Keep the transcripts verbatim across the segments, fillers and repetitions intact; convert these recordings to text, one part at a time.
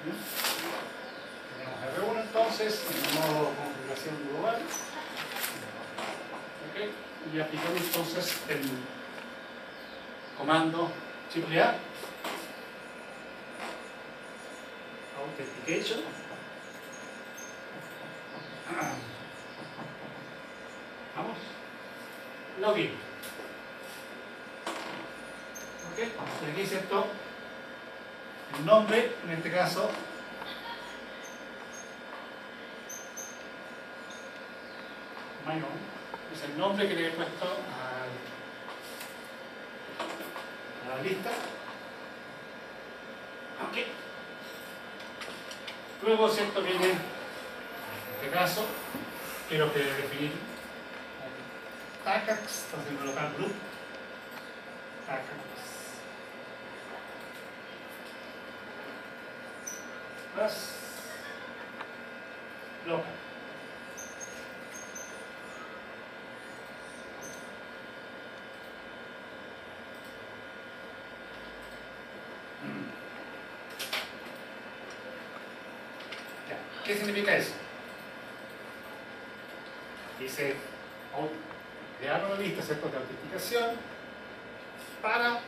Tenemos R uno entonces en modo configuración global. ¿Okay? Y aplicamos entonces el comando triple A authentication. Vamos. Login. ¿Ok? Y aquí, ¿cierto? El nombre, en este caso, Mayon, es el nombre que le he puesto a, a la lista. Ok. Luego, ¿cierto? Viene, en este caso, quiero que definir Tacax, entonces en el local group, Tacax. Más local. ¿Qué significa eso? Dice crear una lista, ¿cierto?, de autenticación para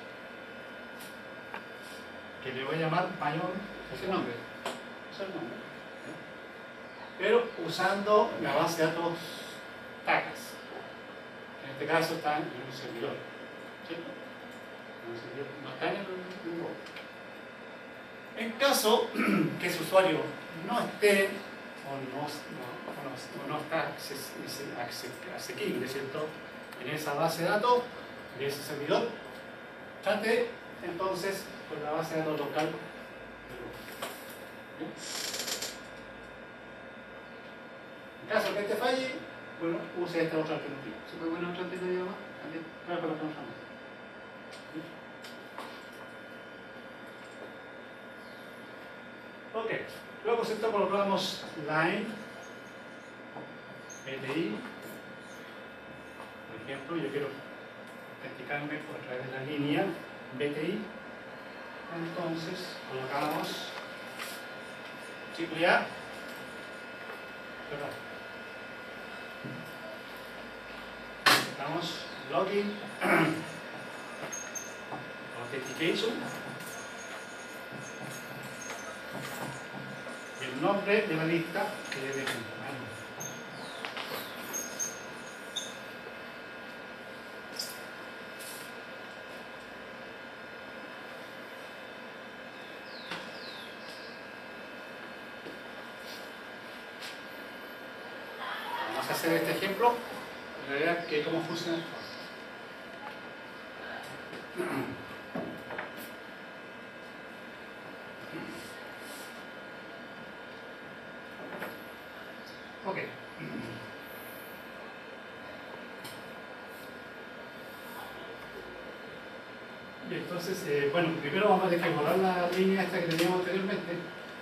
que le voy a llamar Mayon, ese nombre, ese es el nombre, ¿sí? Pero usando la base de datos Tacax. En este caso está en un servidor, ¿cierto? En un servidor, no está en el web. En caso que ese usuario no esté o no, no, no, no está asequible, ¿cierto?, en esa base de datos, de ese servidor, trate entonces con la base de datos local. ¿Bien? En caso que este falle, bueno, use esta otra alternativa. ¿Se puede poner otra alternativa más? También, claro, para que nos llame. Ok, luego ¿cierto?, colocamos line B T I. Por ejemplo, yo quiero autenticarme a través de la línea B T I. Entonces colocamos triple A. Perdón. Colocamos login authentication. El nombre de la lista que debe tener. Vamos a hacer este ejemplo para ver que cómo funciona esto. Ok. Y entonces, eh, bueno, primero vamos a tener que borrar la línea esta que teníamos anteriormente.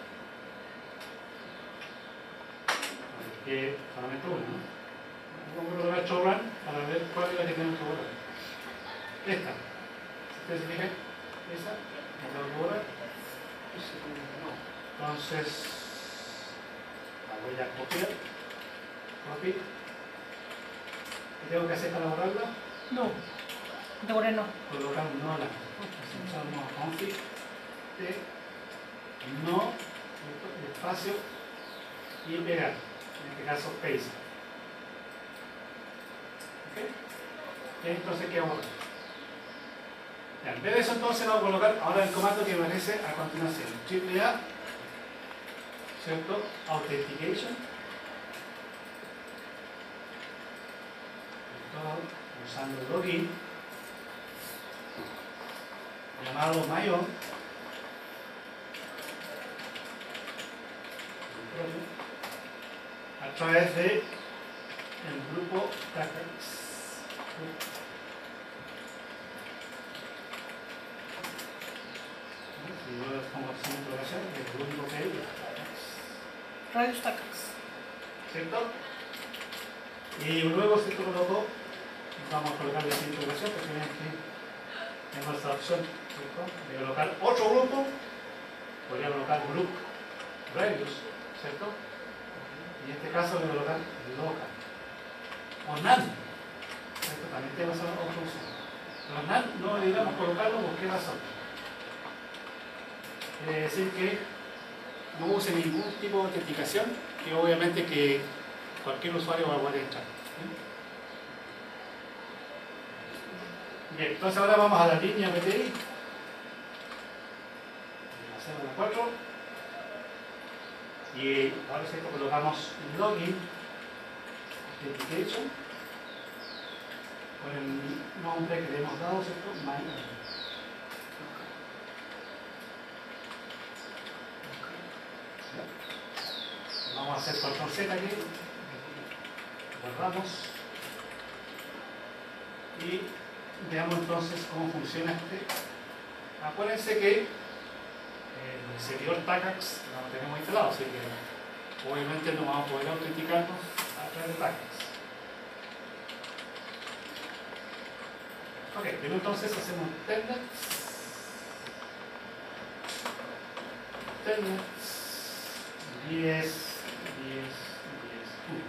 Que solamente una, ¿no? Vamos a colocar showrun para ver cuál es la que tenemos que borrar. Esta. ¿Ustedes se fijan? Esa. La tengo que borrar. Entonces, la voy a copiar. Copy. ¿Qué tengo que hacer para borrarla? No, de borrar no. Colocar un no la. Usamos config de no, espacio y pegar. En este caso, paste. ¿Ok? Y entonces, ¿qué vamos a hacer? Ya, en vez de eso, entonces vamos a colocar ahora el comando que aparece a continuación. Triple A, ¿cierto? Authentication. Usando el login llamado Mayon a través de el grupo Tacax. Si yo les pongo así en programación, el único que hay es Tacax. Radios Tacax. ¿Cierto? Y luego se colocó, vamos a colocar la integración porque ven aquí tengo esta opción, ¿cierto?, de colocar otro grupo. Podría colocar group radius, ¿cierto? Y en este caso le voy a colocar local. O none, ¿cierto? También tenemos otra opción. Pero none no deberíamos colocarlo, ¿por qué razón? Quiere decir que no use ningún tipo de autenticación, que obviamente que cualquier usuario va a poder entrar. Bien, entonces ahora vamos a la línea P T I. Hacemos la cuatro. Y ahora sí colocamos login authentication con el nombre que le hemos dado, ¿cierto? My. Vamos a hacer control Z aquí, borramos y veamos entonces cómo funciona este. Acuérdense que el servidor Tacax no lo tenemos instalado, así que obviamente no vamos a poder autenticarnos a través de Tacax. Ok, primero entonces hacemos telnet, telnet diez diez, diez, uno.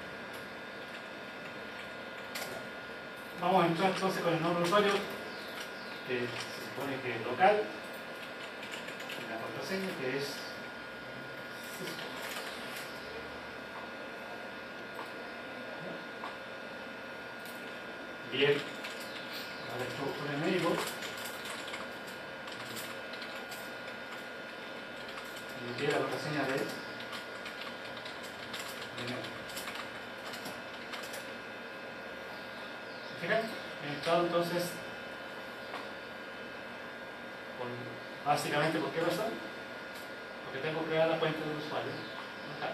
Vamos a entrar entonces con el nombre de usuario, que se supone que es local, y la contraseña que es Cisco. Bien, ahora esto con el médico. Y tiene la contraseña de ¿se fijan? He entrado entonces con, básicamente ¿por qué razón? Porque tengo creada la cuenta del usuario local.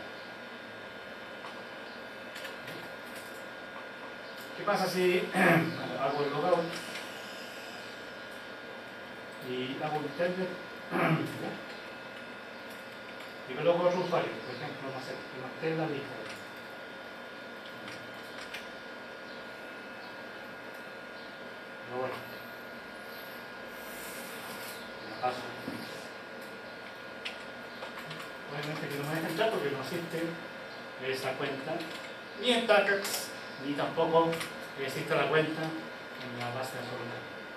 ¿Qué pasa si hago el logout y hago un telnet y coloco otro usuario? Por ejemplo, no sé, que no esté en la lista. Pero bueno, me paso. Obviamente que no me deja entrar porque no existe esa cuenta ni en Tacax, ni tampoco existe la cuenta en la base de datos local.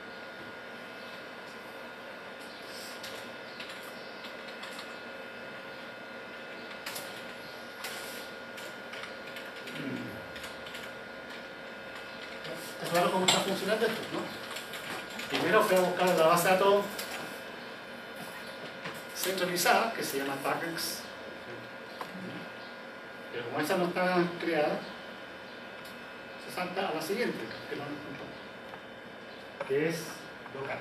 Está claro cómo está funcionando esto, ¿no? Primero fui a buscar la base de datos centralizada, que se llama Tacax, pero como esa no está creada, se salta a la siguiente, que no nos contó, que es local.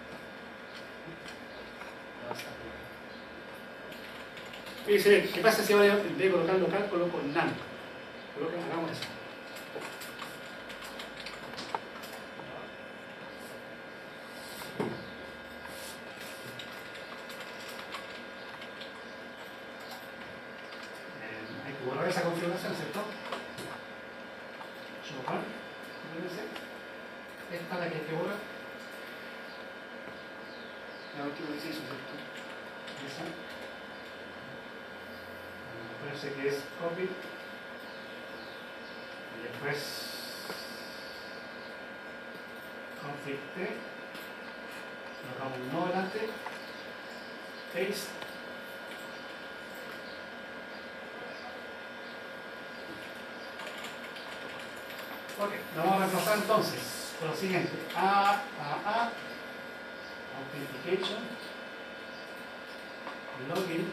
Y dice, ¿qué pasa si ahora en vez de colocar local coloco none? Coloca, hagamos eso. Borrar esa configuración, ¿cierto? Borrar, esta es la que hay que borrar. La última que se hizo, ¿cierto? Esa. Me parece que es copy. Y después config T. Colocamos un no delante. Paste. Ok, lo vamos a reemplazar entonces por lo siguiente: A, A, A, Authentication, Login,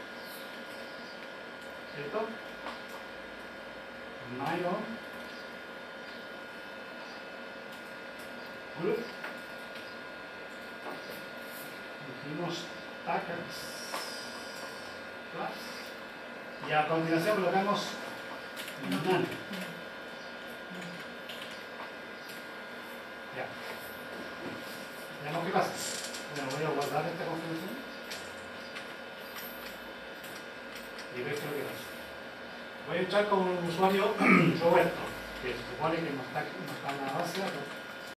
¿cierto? MyOn, Group, incluimos Tacax Plus, y a continuación colocamos None. Ya. Veamos qué pasa. Bueno, voy a guardar esta configuración y ver qué es lo que pasa. Voy a entrar con un usuario Roberto, que se supone que no está, no está en la base de datos.